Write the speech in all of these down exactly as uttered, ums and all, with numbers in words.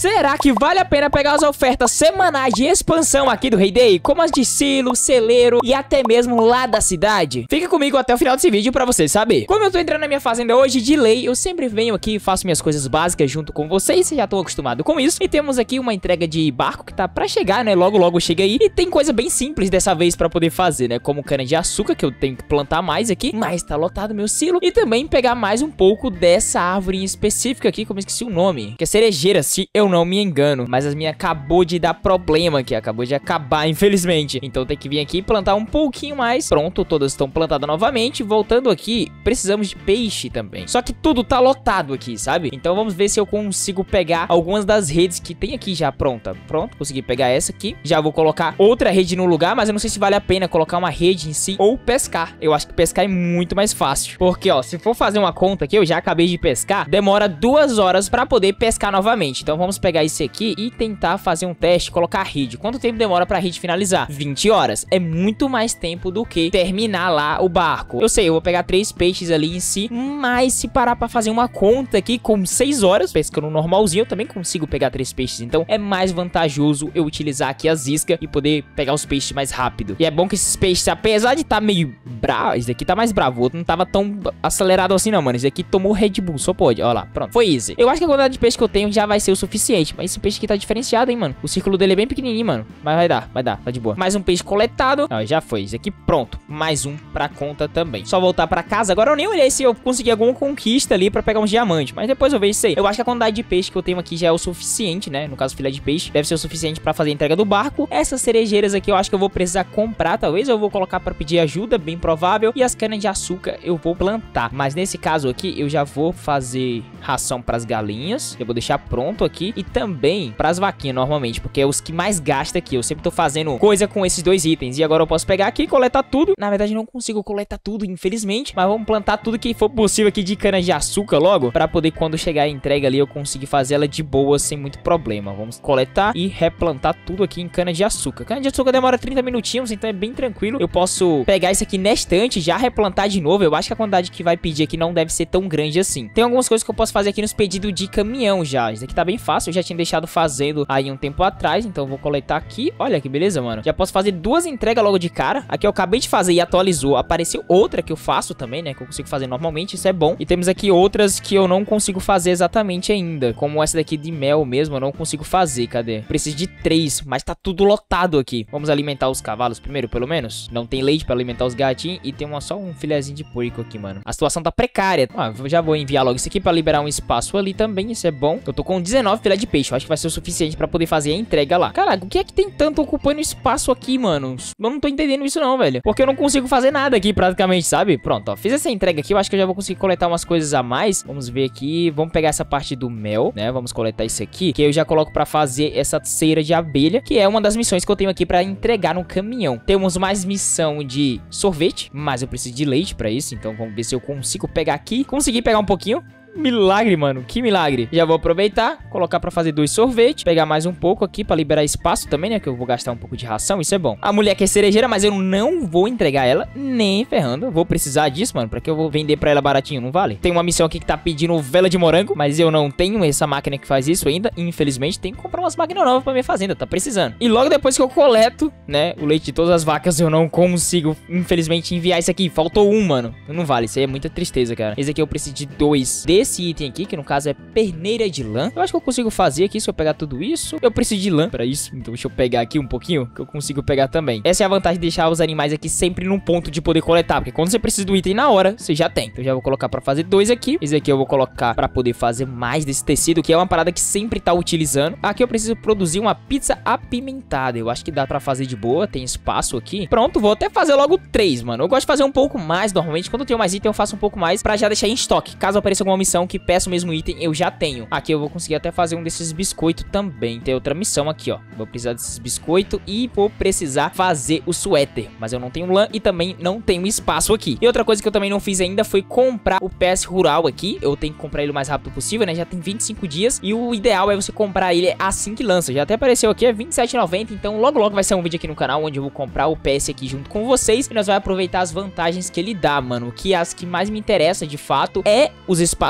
será que vale a pena pegar as ofertas semanais de expansão aqui do Hay-Day, como as de silo, celeiro e até mesmo lá da cidade? Fica comigo até o final desse vídeo pra você saber. Como eu tô entrando na minha fazenda hoje, de lei, eu sempre venho aqui e faço minhas coisas básicas junto com vocês, vocês já estão acostumados com isso. E temos aqui uma entrega de barco que tá pra chegar, né? Logo, logo chega aí. E tem coisa bem simples dessa vez pra poder fazer, né? Como cana de açúcar, que eu tenho que plantar mais aqui, mas tá lotado meu silo. E também pegar mais um pouco dessa árvore em específica aqui, como eu esqueci o nome, que é cerejeira, se eu não me engano. Mas as minhas acabou de dar problema aqui, acabou de acabar, infelizmente. Então tem que vir aqui e plantar um pouquinho mais. Pronto, todas estão plantadas novamente. Voltando aqui, precisamos de peixe também. Só que tudo tá lotado aqui, sabe? Então vamos ver se eu consigo pegar algumas das redes que tem aqui já pronta. Pronto, consegui pegar essa aqui. Já vou colocar outra rede no lugar, mas eu não sei se vale a pena colocar uma rede em si ou pescar. Eu acho que pescar é muito mais fácil. Porque, ó, se for fazer uma conta aqui, eu já acabei de pescar, demora duas horas pra poder pescar novamente. Então vamos pegar esse aqui e tentar fazer um teste, colocar a rede. Quanto tempo demora pra rede finalizar? vinte horas. É muito mais tempo do que terminar lá o barco. Eu sei, eu vou pegar três peixes ali em si, mas se parar pra fazer uma conta aqui com seis horas, pescando normalzinho, eu também consigo pegar três peixes. Então é mais vantajoso eu utilizar aqui as iscas e poder pegar os peixes mais rápido. E é bom que esses peixes, apesar de estar tá meio bravo, esse daqui tá mais bravo, o outro não tava tão acelerado assim não, mano. Esse aqui tomou Red Bull, só pode. Ó lá, pronto, foi easy. Eu acho que a quantidade de peixe que eu tenho já vai ser o suficiente, mas esse peixe aqui tá diferenciado, hein, mano. O círculo dele é bem pequenininho, mano, mas vai dar, vai dar, tá de boa. Mais um peixe coletado. Ó, já foi, esse aqui pronto. Mais um pra conta também. Só voltar pra casa. Agora eu nem olhei se eu consegui alguma conquista ali pra pegar uns diamantes, mas depois eu vejo isso aí. Eu acho que a quantidade de peixe que eu tenho aqui já é o suficiente, né? No caso, filé de peixe, deve ser o suficiente pra fazer a entrega do barco. Essas cerejeiras aqui eu acho que eu vou precisar comprar, talvez eu vou colocar pra pedir ajuda, bem provável. E as canas de açúcar eu vou plantar. Mas nesse caso aqui, eu já vou fazer ração pras galinhas. Eu vou deixar pronto aqui. E também pras vaquinhas, normalmente, porque é os que mais gasta aqui. Eu sempre tô fazendo coisa com esses dois itens. E agora eu posso pegar aqui e coletar tudo. Na verdade, não consigo coletar tudo, infelizmente. Mas vamos plantar tudo que for possível aqui de cana de açúcar logo, pra poder, quando chegar a entrega ali, eu conseguir fazer ela de boa, sem muito problema. Vamos coletar e replantar tudo aqui em cana de açúcar. Cana de açúcar demora trinta minutinhos, então é bem tranquilo. Eu posso pegar isso aqui na estante, já replantar de novo. Eu acho que a quantidade que vai pedir aqui não deve ser tão grande assim. Tem algumas coisas que eu posso fazer aqui nos pedidos de caminhão já. Isso aqui tá bem fácil, eu já tinha deixado fazendo aí um tempo atrás, então eu vou coletar aqui. Olha que beleza, mano. Já posso fazer duas entregas logo de cara. Aqui eu acabei de fazer e atualizou. Apareceu outra que eu faço também, né, que eu consigo fazer normalmente, isso é bom. E temos aqui outras que eu não consigo fazer exatamente ainda, como essa daqui de mel mesmo, eu não consigo fazer. Cadê? Preciso de três, mas tá tudo lotado aqui. Vamos alimentar os cavalos primeiro, pelo menos. Não tem leite pra alimentar os gatinhos e tem uma, só um filezinho de porco aqui, mano. A situação tá precária. Ah, eu já vou enviar logo isso aqui pra liberar um espaço ali também, isso é bom. Eu tô com dezenove filé de peixe, eu acho que vai ser o suficiente pra poder fazer a entrega lá. Caraca, o que é que tem tanto ocupando espaço aqui, mano? Eu não tô entendendo isso não, velho. Porque eu não consigo fazer nada aqui praticamente, sabe? Pronto, ó, fiz essa entrega aqui, eu acho que eu já vou conseguir coletar umas coisas a mais. Vamos ver aqui, vamos pegar essa parte do mel, né? Vamos coletar isso aqui, que eu já coloco pra fazer essa cera de abelha, que é uma das missões que eu tenho aqui pra entregar no caminhão. Temos mais missão de sorvete, mas eu preciso de leite pra isso, então vamos ver se eu consigo pegar aqui. Consegui pegar um pouquinho. Milagre, mano, que milagre. Já vou aproveitar, colocar pra fazer dois sorvetes, pegar mais um pouco aqui pra liberar espaço também, né, que eu vou gastar um pouco de ração, isso é bom. A mulher quer cerejeira, mas eu não vou entregar ela nem ferrando. Vou precisar disso, mano, pra que eu vou vender pra ela baratinho, não vale? Tem uma missão aqui que tá pedindo vela de morango, mas eu não tenho essa máquina que faz isso ainda, infelizmente. Tem que comprar umas máquinas novas pra minha fazenda, tá precisando. E logo depois que eu coleto, né, o leite de todas as vacas, eu não consigo, infelizmente, enviar isso aqui. Faltou um, mano. Não vale, isso aí é muita tristeza, cara. Esse aqui eu preciso de dois desse esse item aqui, que no caso é perneira de lã. Eu acho que eu consigo fazer aqui se eu pegar tudo isso. Eu preciso de lã para isso, então deixa eu pegar aqui um pouquinho, que eu consigo pegar também. Essa é a vantagem de deixar os animais aqui sempre num ponto de poder coletar, porque quando você precisa do item na hora, você já tem. Então eu já vou colocar para fazer dois aqui. Esse aqui eu vou colocar para poder fazer mais desse tecido, que é uma parada que sempre tá utilizando. Aqui eu preciso produzir uma pizza apimentada. Eu acho que dá para fazer de boa, tem espaço aqui. Pronto, vou até fazer logo três, mano. Eu gosto de fazer um pouco mais, normalmente. Quando eu tenho mais item, eu faço um pouco mais para já deixar em estoque. Caso apareça alguma missão que peça o mesmo item, eu já tenho. Aqui eu vou conseguir até fazer um desses biscoitos também. Tem outra missão aqui, ó. Vou precisar desses biscoitos e vou precisar fazer o suéter. Mas eu não tenho lã e também não tenho espaço aqui. E outra coisa que eu também não fiz ainda foi comprar o P S Rural aqui. Eu tenho que comprar ele o mais rápido possível, né? Já tem vinte e cinco dias. E o ideal é você comprar ele assim que lança. Já até apareceu aqui, é vinte e sete reais e noventa centavos. Então logo logo vai ser um vídeo aqui no canal onde eu vou comprar o P S aqui junto com vocês. E nós vamos aproveitar as vantagens que ele dá, mano. Que as que mais me interessa de fato é os espaços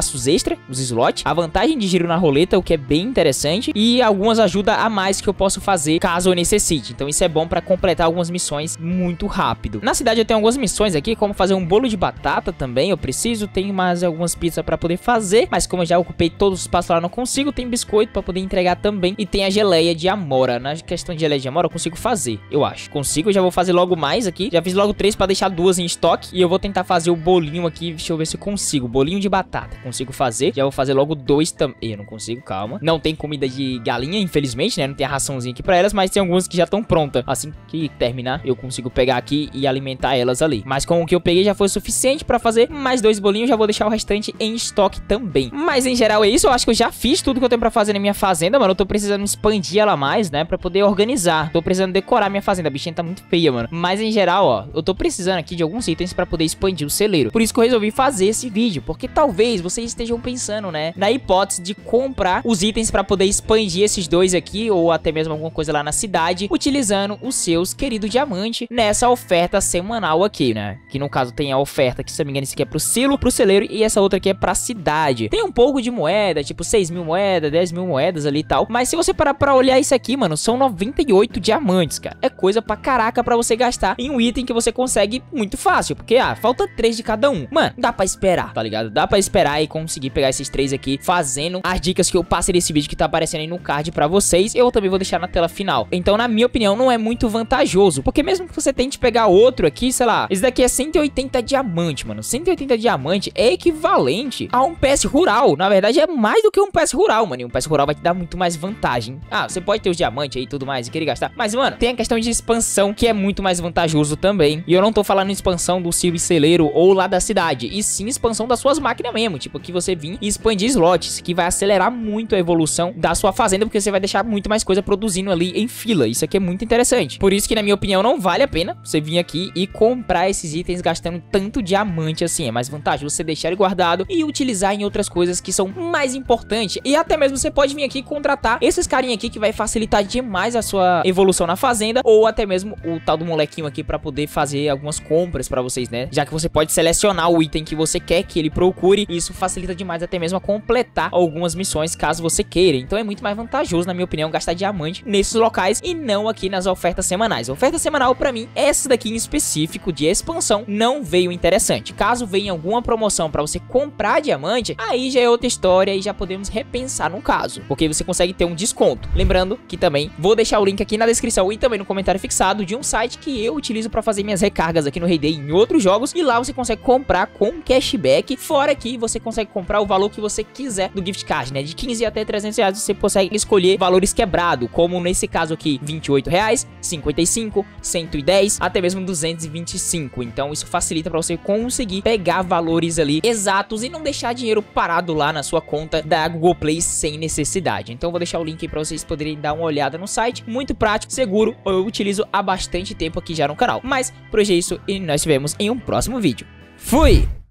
espaços extra, os slots, a vantagem de giro na roleta, o que é bem interessante, e algumas ajudas a mais que eu posso fazer caso eu necessite. Então isso é bom pra completar algumas missões muito rápido. Na cidade eu tenho algumas missões aqui, como fazer um bolo de batata também, eu preciso. Tenho mais algumas pizzas pra poder fazer, mas como eu já ocupei todos os espaços lá, não consigo. Tem biscoito pra poder entregar também, e tem a geleia de amora. Na questão de geleia de amora eu consigo fazer, eu acho. Consigo, eu já vou fazer logo mais aqui. Já fiz logo três pra deixar duas em estoque, e eu vou tentar fazer o bolinho aqui, deixa eu ver se eu consigo. Bolinho de batata, consigo fazer. Já vou fazer logo dois também. Eu não consigo, calma. Não tem comida de galinha, infelizmente, né? Não tem a raçãozinha aqui pra elas, mas tem algumas que já estão prontas. Assim que terminar, eu consigo pegar aqui e alimentar elas ali. Mas com o que eu peguei já foi o suficiente pra fazer mais dois bolinhos. Já vou deixar o restante em estoque também. Mas em geral é isso. Eu acho que eu já fiz tudo que eu tenho pra fazer na minha fazenda, mano. Eu tô precisando expandir ela mais, né? Pra poder organizar. Tô precisando decorar minha fazenda. A bichinha tá muito feia, mano. Mas em geral, ó, eu tô precisando aqui de alguns itens pra poder expandir o celeiro. Por isso que eu resolvi fazer esse vídeo. Porque talvez vocês estejam pensando, né, na hipótese de comprar os itens pra poder expandir esses dois aqui, ou até mesmo alguma coisa lá na cidade, utilizando os seus queridos diamantes nessa oferta semanal aqui, né? Que no caso tem a oferta, que se não me engano, esse aqui é pro silo, pro celeiro, e essa outra aqui é pra cidade. Tem um pouco de moeda, tipo seis mil moedas, dez mil moedas ali e tal. Mas se você parar pra olhar isso aqui, mano, são noventa e oito diamantes, cara. É coisa pra caraca pra você gastar em um item que você consegue muito fácil. Porque, ah, falta três de cada um. Mano, dá pra esperar, tá ligado? Dá pra esperar e conseguir pegar esses três aqui, fazendo as dicas que eu passei nesse vídeo que tá aparecendo aí no card pra vocês. Eu também vou deixar na tela final. Então, na minha opinião, não é muito vantajoso. Porque mesmo que você tente pegar outro aqui, sei lá, esse daqui é cento e oitenta diamante, mano. cento e oitenta diamante é equivalente a um P S rural. Na verdade, é mais do que um P S rural, mano. E um P S rural vai te dar muito mais vantagem. Ah, você pode ter os diamantes aí e tudo mais e querer gastar. Mas, mano, tem a questão de expansão, que é muito mais vantajoso também. E eu não tô falando em expansão do silo e celeiro ou lá da cidade, e sim expansão das suas máquinas mesmo. Tipo, que você vir e expandir slots, que vai acelerar muito a evolução da sua fazenda, porque você vai deixar muito mais coisa produzindo ali em fila. Isso aqui é muito interessante. Por isso que, na minha opinião, não vale a pena você vir aqui e comprar esses itens gastando tanto diamante assim. É mais vantajoso você deixar ele guardado e utilizar em outras coisas que são mais importantes. E até mesmo você pode vir aqui e contratar esses carinha aqui, que vai facilitar demais a sua evolução na fazenda, ou até mesmo o tal do molequinho aqui pra poder fazer algumas compras pra vocês, né? Já que você pode selecionar o item que você quer que ele procure, e isso facilita demais até mesmo a completar algumas missões, caso você queira. Então é muito mais vantajoso, na minha opinião, gastar diamante nesses locais e não aqui nas ofertas semanais. A oferta semanal, pra mim, essa daqui em específico de expansão, não veio interessante. Caso venha alguma promoção pra você comprar diamante, aí já é outra história e já podemos repensar no caso, porque você consegue ter um desconto. Lembrando que também vou deixar o link aqui na descrição e também no comentário fixado de um site que eu utilizo pra fazer minhas recargas aqui no Hay Day em outros jogos, e lá você consegue comprar com cashback. Fora que você consegue comprar o valor que você quiser do gift card, né? De quinze até trezentos reais você consegue escolher valores quebrados, como nesse caso aqui, vinte e oito reais, cinquenta e cinco, cento e dez, até mesmo duzentos e vinte e cinco. Então isso facilita pra você conseguir pegar valores ali exatos e não deixar dinheiro parado lá na sua conta da Google Play sem necessidade. Então eu vou deixar o link aí pra vocês poderem dar uma olhada no site. Muito prático, seguro, eu utilizo há bastante tempo aqui já no canal. Mas por hoje é isso e nós nos vemos em um próximo vídeo. Fui!